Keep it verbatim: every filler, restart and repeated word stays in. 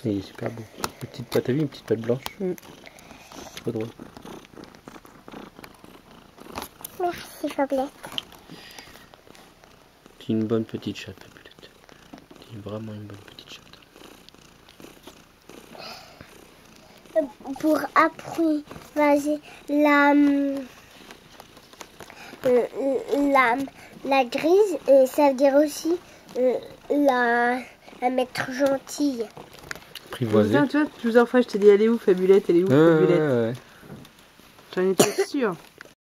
Il est super beau. Une petite patte à vie, une petite patte blanche. Mm. Trop drôle. Merci Fabulette. C'est une bonne petite chatte, Fabulette. C'est vraiment une bonne petite chatte. Pour apprivoiser la, la, la grise, et ça veut dire aussi la, la mettre gentille. Apprivoiser. Tu vois, plusieurs fois je t'ai dit elle est où Fabulette, elle est où ouais, Fabulette. ouais, ouais. J'en étais sûre.